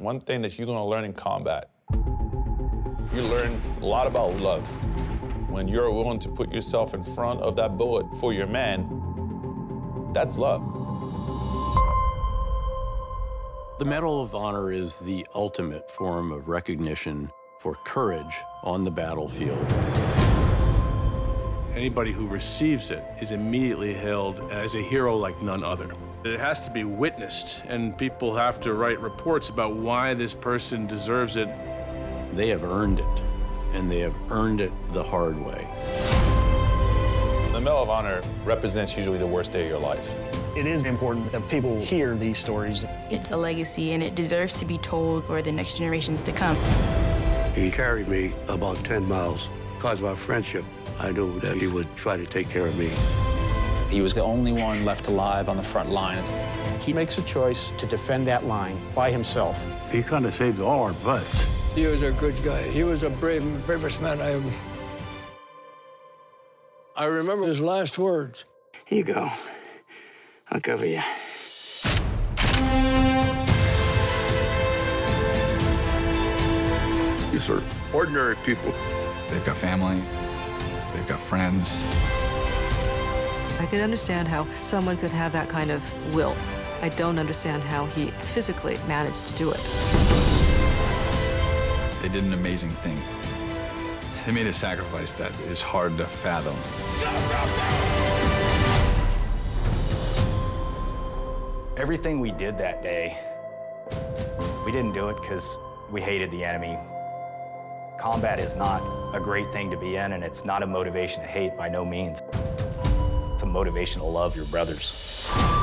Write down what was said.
one thing that you're gonna learn in combat, you learn a lot about love. When you're willing to put yourself in front of that bullet for your man, that's love. The Medal of Honor is the ultimate form of recognition for courage on the battlefield. Anybody who receives it is immediately hailed as a hero like none other. It has to be witnessed, and people have to write reports about why this person deserves it. They have earned it, and they have earned it the hard way. The Medal of Honor represents usually the worst day of your life. It is important that people hear these stories. It's a legacy, and it deserves to be told for the next generations to come. He carried me about 10 miles. Because of our friendship, I knew that he would try to take care of me. He was the only one left alive on the front lines. He makes a choice to defend that line by himself. He kind of saved all our butts. He was a good guy. He was a bravest man I ever... I remember his last words. Here you go. I'll cover you. These are ordinary people. They've got family. They've got friends. I could understand how someone could have that kind of will. I don't understand how he physically managed to do it. They did an amazing thing. They made a sacrifice that is hard to fathom. Everything we did that day, we didn't do it because we hated the enemy. Combat is not a great thing to be in, and it's not a motivation to hate by no means. It's a motivation to love your brothers.